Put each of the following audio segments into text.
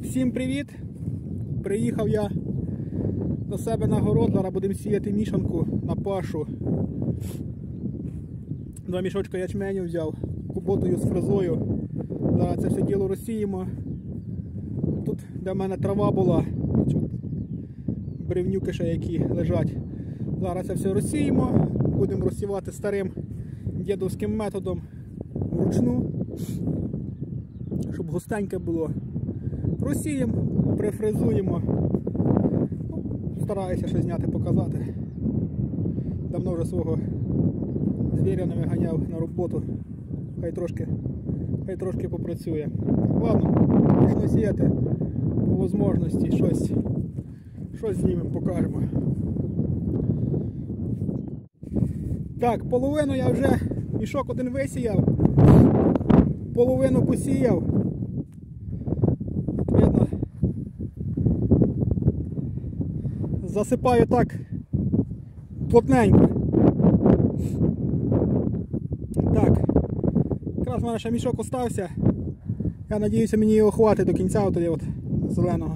Всім привіт! Приїхав я до себе на город, зараз будемо сіяти мішанку на пашу. 2 мішочка ячменю взяв, куботою з фрезою. Зараз це все діло розсіємо. Тут, де в мене трава була, бревнюки ще які лежать. Зараз це все розсіємо, будемо розсівати старим дідовським методом вручну, щоб густеньке було. Розсіємо, прифрезуємо. Стараюся ще зняти, показати. Давно вже свого звіря не виганяв на роботу. Хай трошки попрацює. Ладно, можна сіяти по можливості, щось знімемо, покажемо. Так, половину я вже мішок один висіяв, половину посіяв. Видно, засипаю так плотненько. Так, якраз в мене ще мішок остався. Я сподіваюся, мені його хватить до кінця от зеленого.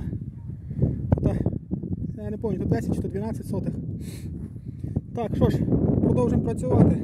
Я не пам'ятаю, то 10 чи то 12 сотих. Так, що ж, продовжимо працювати.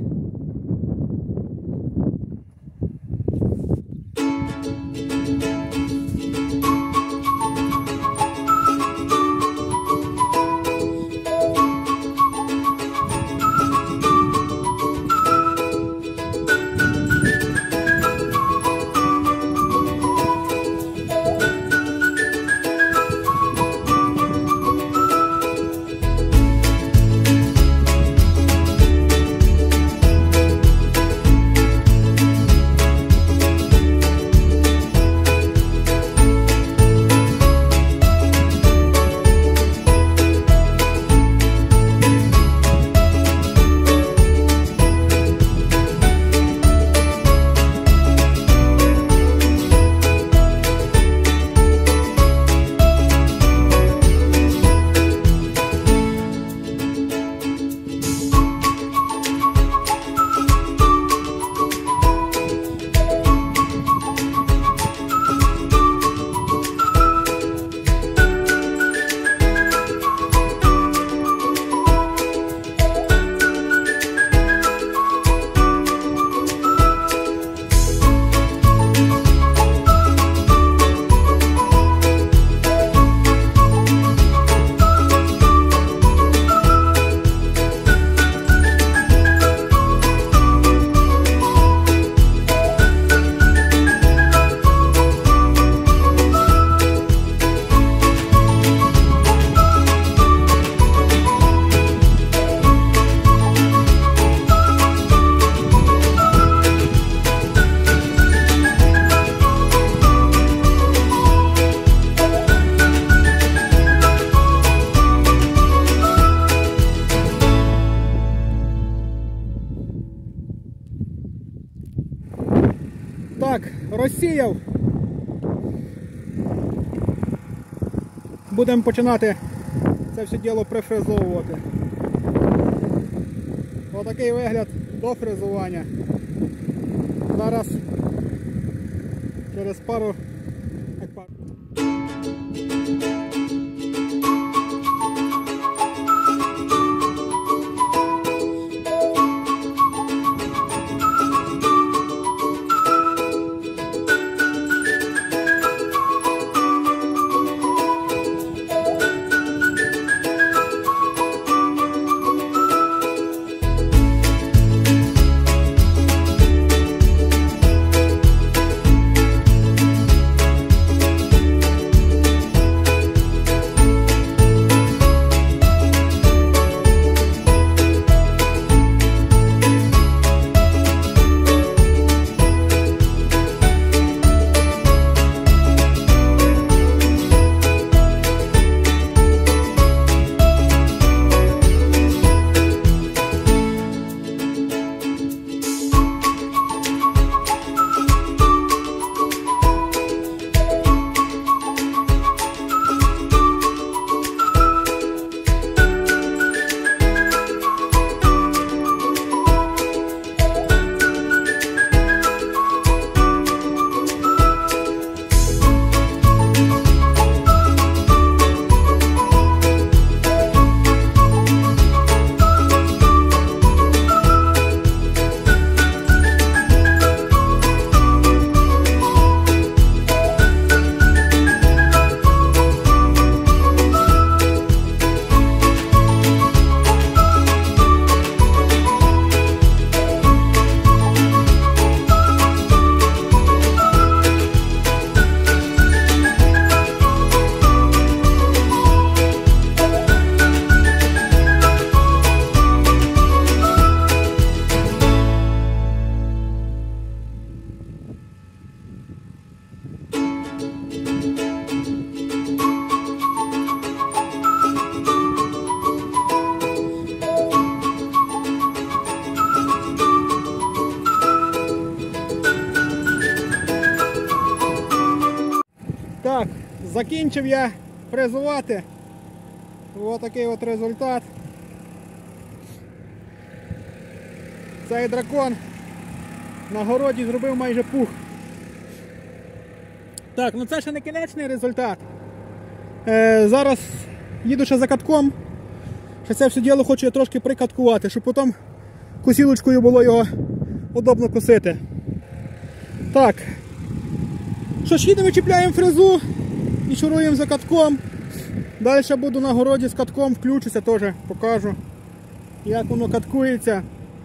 Так, розсіяв. Будемо починати це все діло прифрезовувати. Отакий вигляд до фрезування. Зараз через пару... Так, закінчив я фрезувати. Ось такий от результат. Цей дракон на городі зробив майже пух. Так, ну це ще не кінечний результат. Зараз їду ще за катком. Ще це все діло хочу я трошки прикаткувати, щоб потім косілочкою було його удобно косити. Так. Що ж, їдемо, чіпляємо фрезу і шуруємо за катком. Далі буду на городі з катком, включуся теж, покажу, як воно каткується.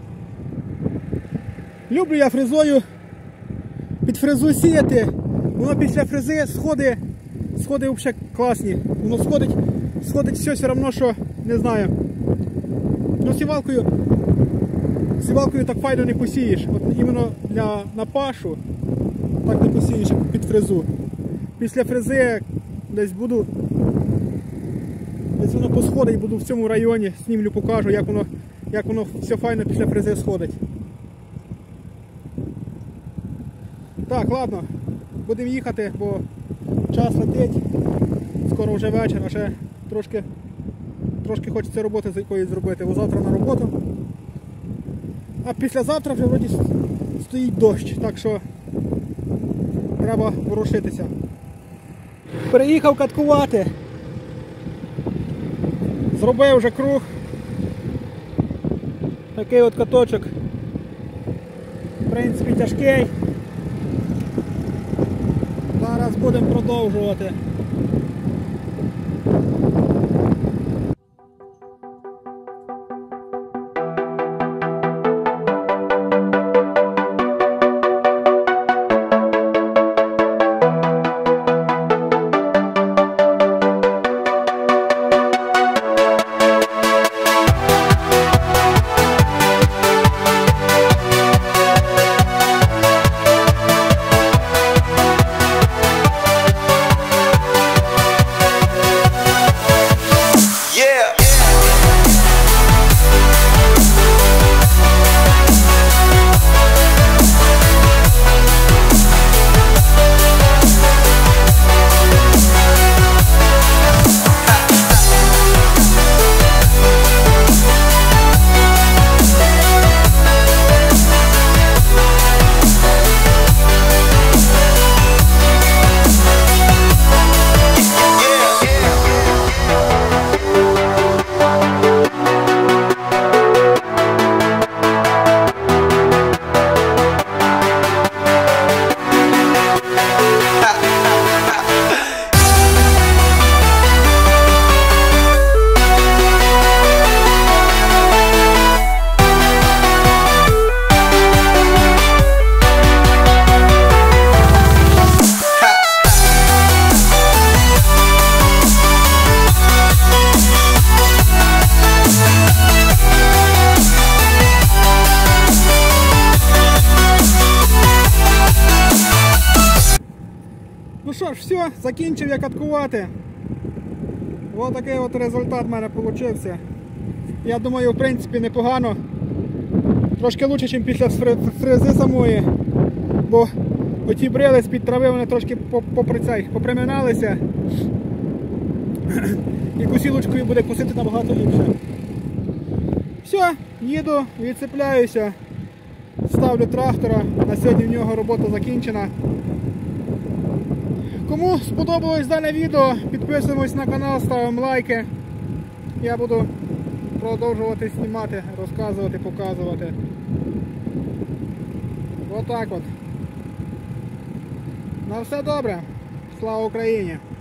Люблю я фрезою під фрезу сіяти. Воно після фрези сходи взагалі класні. Воно сходить все одно, що, не знаю. Ну, сівалкою так файно не посієш. От іменно на пашу так не посієш, як під фрезу. Після фрези десь воно посходить, буду в цьому районі, знімлю, покажу, як воно все файно після фрези сходить. Так, ладно, будемо їхати, бо час летить, скоро вже вечір, а ще трошки хочеться роботи з якоїсь зробити, бо завтра на роботу. А післязавтра вже вроді стоїть дощ, так що треба ворушитися. Приїхав каткувати. Зробив вже круг. Такий от каточок. В принципі, тяжкий. Зараз будемо продовжувати. Ну що ж, все, закінчив я каткувати. Ось такий от результат в мене вийшов. Я думаю, в принципі, непогано. Трошки краще, ніж після фрези самої. Бо оті брили з-під трави, вони трошки поприминалися. І косілочкою буде косити набагато ліпше. Все, їду, відцепляюся. Ставлю трактора. На сьогодні в нього робота закінчена. Кому сподобалось дане відео, підписуємось на канал, ставимо лайки. Я буду продовжувати знімати, розказувати, показувати. Отак от. На все добре. Слава Україні!